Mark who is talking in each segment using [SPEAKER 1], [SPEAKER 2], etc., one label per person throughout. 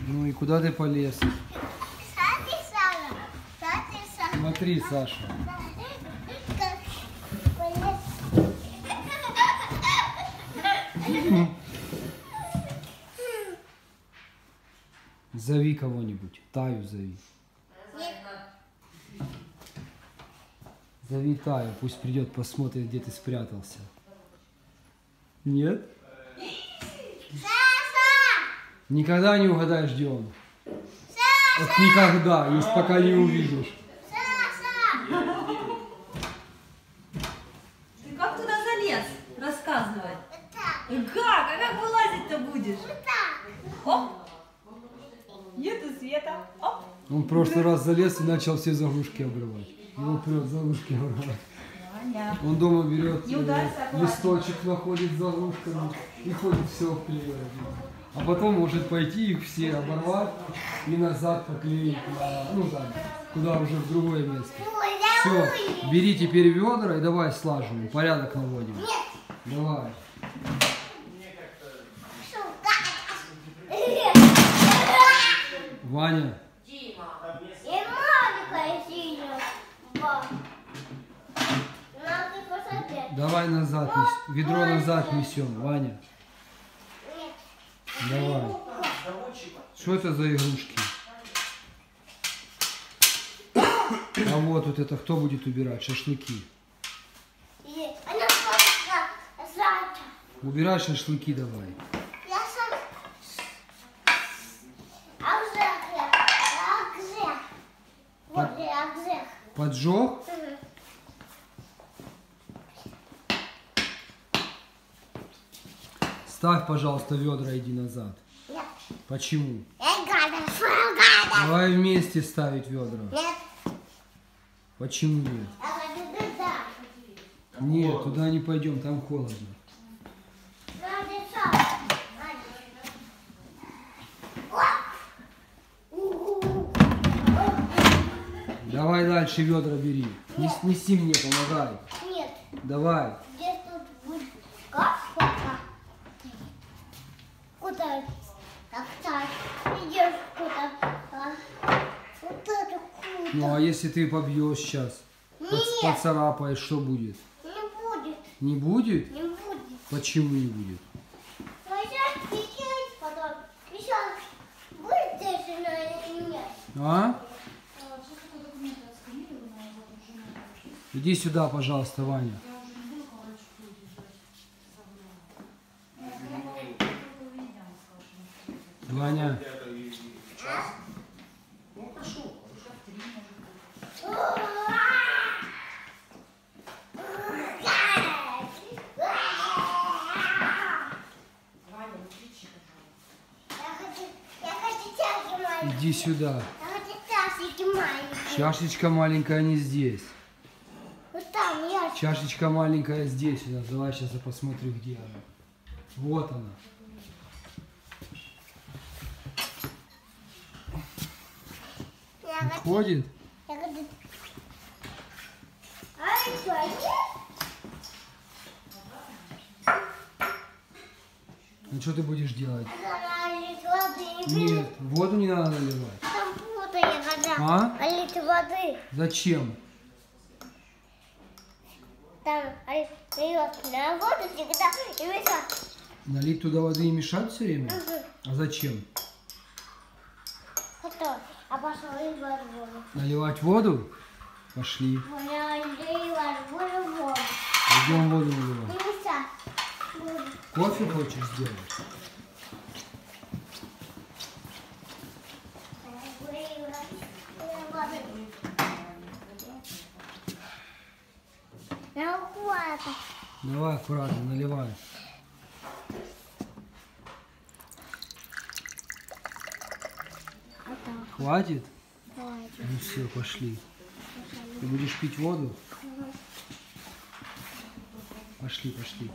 [SPEAKER 1] Ну и куда ты полез? Смотри, Саша. Зови кого-нибудь. Таю зови. Зови Таю, пусть придет, посмотрит, где ты спрятался. Нет? Никогда не угадаешь, где он. Вот никогда, если пока не увидишь.
[SPEAKER 2] Ты как туда залез? Рассказывай. Как? А как вылазить-то будешь? Оп! Нету света. Оп!
[SPEAKER 1] Он в прошлый раз залез и начал все заглушки обрывать. Его прет заглушки обрывать. Он дома берет листочек, находит с заглушками и ходит все вклеивает. А потом может пойти их все оборвать и назад поклеить, ну да, куда уже в другое место. Все, бери теперь ведра и давай слаживаем, порядок наводим. Давай. Ваня. Давай назад, ведро назад несем, Ваня. Давай. Что это за игрушки? А вот это кто будет убирать? Шашлыки. Убирай шашлыки давай. Поджег? Ставь, пожалуйста, ведра, иди назад. Нет. Почему? Давай вместе ставить ведра. Нет. Почему нет? Нет, туда не пойдем, там холодно. Давай дальше ведра бери. Неси мне, помогай. Нет. Давай.
[SPEAKER 3] Где тут будет кафе? Куда? Так, идешь куда? Вот это куда?
[SPEAKER 1] Ну а если ты побьешь сейчас, поцарапаешь, что будет?
[SPEAKER 3] Не будет.
[SPEAKER 1] Не будет?
[SPEAKER 3] Не будет.
[SPEAKER 1] Почему не будет?
[SPEAKER 3] Сейчас печать потом. Сейчас будет здесь или нет?
[SPEAKER 1] А? Иди сюда, пожалуйста, Ваня. Ваня. Иди сюда. Чашечка маленькая не здесь.
[SPEAKER 3] Вот там я.
[SPEAKER 1] Чашечка маленькая здесь. Давай сейчас я посмотрю, где она. Вот она. Ходит? Ну что ты будешь делать? Нет, воду не надо наливать.
[SPEAKER 3] Там воду я вода.
[SPEAKER 1] А?
[SPEAKER 3] Лить воды.
[SPEAKER 1] Зачем?
[SPEAKER 3] Там льет на воду всегда и мешать.
[SPEAKER 1] Налить туда воды и мешать все время?
[SPEAKER 3] Угу.
[SPEAKER 1] А зачем?
[SPEAKER 3] Что? А пошел наливать воду.
[SPEAKER 1] Наливать воду? Пошли.
[SPEAKER 3] Наливать воду.
[SPEAKER 1] Идем воду наливать.
[SPEAKER 3] Не мешать.
[SPEAKER 1] Кофе хочешь сделать? Давай аккуратно, наливай. Хватит?
[SPEAKER 3] Хватит.
[SPEAKER 1] Ну все, пошли. Ты будешь пить воду? Пошли, пошли.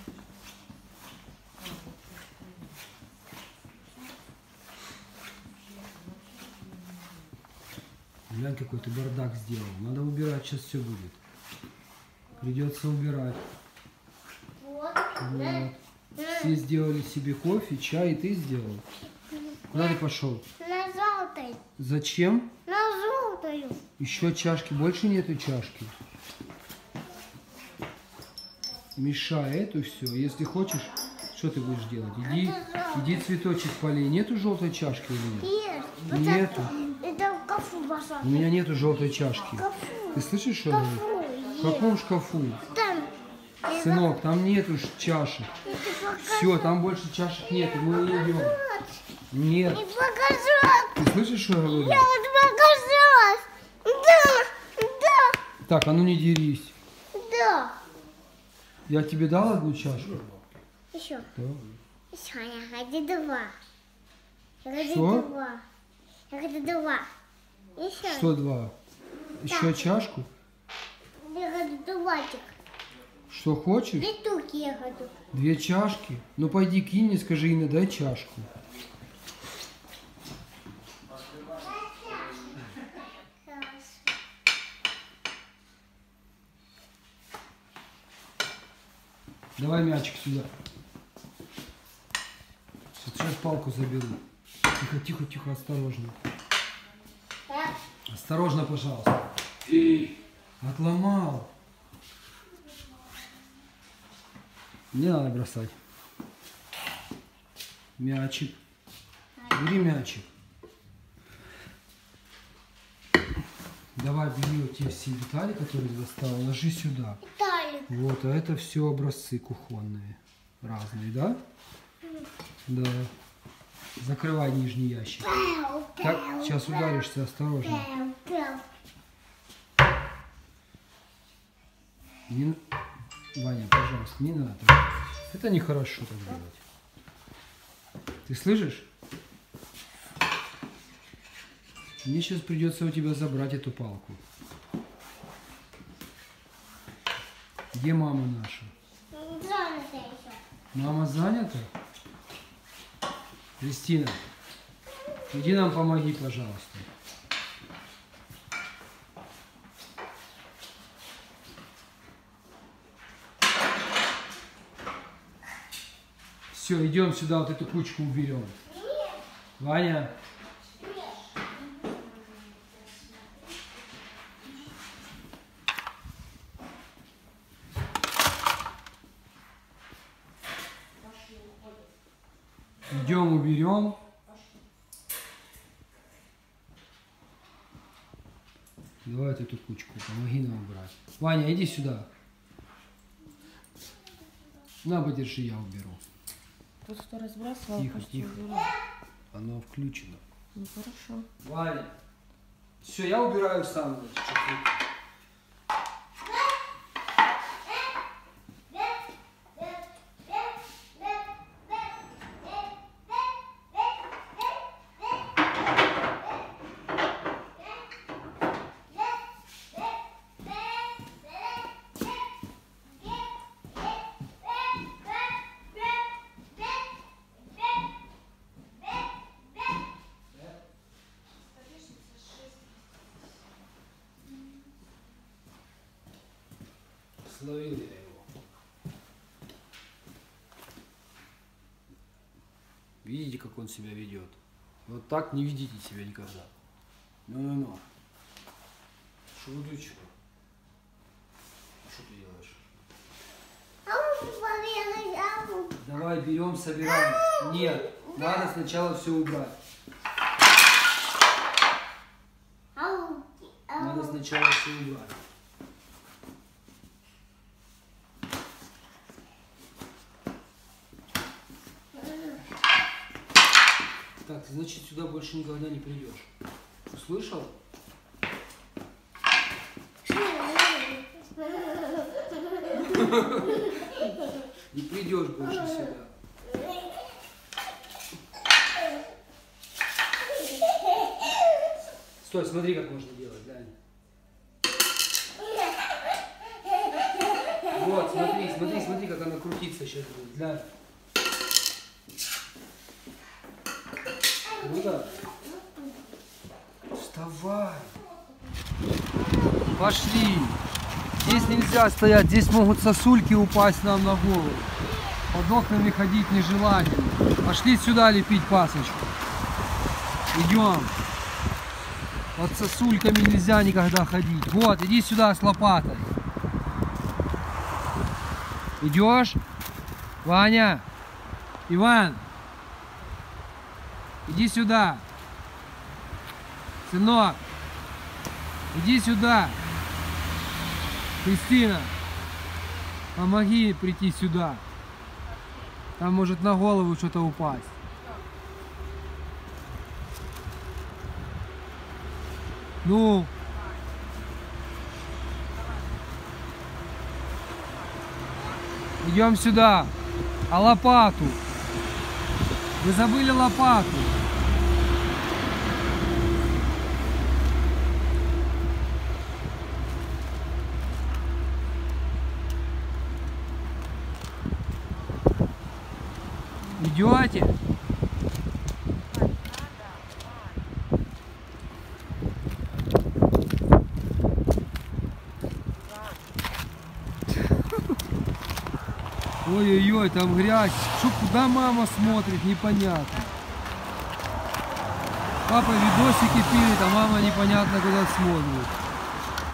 [SPEAKER 1] Глянь, какой ты бардак сделал. Надо убирать, сейчас все будет. Придется убирать. Вот. Все сделали себе кофе, чай, и ты сделал. Куда ты пошел?
[SPEAKER 3] На желтой.
[SPEAKER 1] Зачем?
[SPEAKER 3] На желтую.
[SPEAKER 1] Еще чашки. Больше нету чашки. Мешай эту все. Если хочешь, что ты будешь делать? Иди цветочек полей. Нету желтой чашки или нет?
[SPEAKER 3] Нет.
[SPEAKER 1] Нету.
[SPEAKER 3] Это в шкафу пошел.
[SPEAKER 1] У меня нету желтой чашки. Ты слышишь, что я говорю? В каком шкафу?
[SPEAKER 3] Там.
[SPEAKER 1] Сынок, там нету чашек. Все, там больше чашек нету. Мы не идем. Нет.
[SPEAKER 3] Не покажу.
[SPEAKER 1] Ты слышишь, что я говорю?
[SPEAKER 3] Я вот покажу. Да. Да.
[SPEAKER 1] Так, а ну не дерись.
[SPEAKER 3] Да.
[SPEAKER 1] Я тебе дал одну чашку?
[SPEAKER 3] Еще.
[SPEAKER 1] Да.
[SPEAKER 3] Еще я хочу два. Я хочу
[SPEAKER 1] Что?
[SPEAKER 3] два. Я хочу два. Еще.
[SPEAKER 1] Что два? Еще чашку?
[SPEAKER 3] Я хочу двадцать.
[SPEAKER 1] Что хочешь?
[SPEAKER 3] Две штуки я хочу.
[SPEAKER 1] 2 чашки? Ну пойди к Инне, скажи, Инна, дай чашку. Давай мячик сюда. Сейчас палку заберу. Тихо, тихо, тихо, осторожно.
[SPEAKER 3] Так.
[SPEAKER 1] Осторожно, пожалуйста. Отломал. Не надо бросать. Мячик. Бери мячик. Давай бери вот те все детали, которые ты достала, ложи сюда.
[SPEAKER 3] Талик.
[SPEAKER 1] Вот, а это все образцы кухонные. Разные, да? Да. Закрывай нижний ящик. Так, сейчас ударишься, осторожно. Не... Ваня, пожалуйста, не надо. Это нехорошо так делать. Ты слышишь? Мне сейчас придется у тебя забрать эту палку. Где мама наша? Мама занята? Кристина, иди нам помоги, пожалуйста. Все, идем сюда, вот эту кучку уберем. Ваня. Идем, уберем. Давай вот эту кучку, помоги нам убрать. Ваня, иди сюда. На, подержи, я уберу.
[SPEAKER 2] Тот, кто разбрасывал,
[SPEAKER 1] Тихо,
[SPEAKER 2] почти
[SPEAKER 1] тихо.
[SPEAKER 2] убирал.
[SPEAKER 1] Оно включено.
[SPEAKER 2] Ну хорошо.
[SPEAKER 1] Ваня. Все, я убираю сам. Словил я его. Видите, как он себя ведет? Вот так не ведите себя никогда. Ну. Что выключил? Что ты делаешь? Давай берем, собираем. Нет, надо сначала все убрать. Надо сначала все убрать. Так, значит, сюда больше никогда не придешь. Услышал? Не придешь больше сюда. Стой, смотри, как можно делать, глянь. Вот, смотри, как она крутится сейчас будет, глянь. Круто? Вставай. Пошли. Здесь нельзя стоять, здесь могут сосульки упасть нам на голову. Под окнами ходить нежелательно. Пошли сюда лепить пасочку. Идем. Под сосульками нельзя никогда ходить. Вот, иди сюда с лопатой. Идешь? Ваня. Иван. Иди сюда. Сынок. Иди сюда. Кристина. Помоги прийти сюда. Там может на голову что-то упасть. Ну. Идем сюда. А лопату? Вы забыли лопату? Идете? Ой-ой-ой, там грязь. Что, куда мама смотрит, непонятно. Папа видосики пилит, а мама непонятно куда смотрит.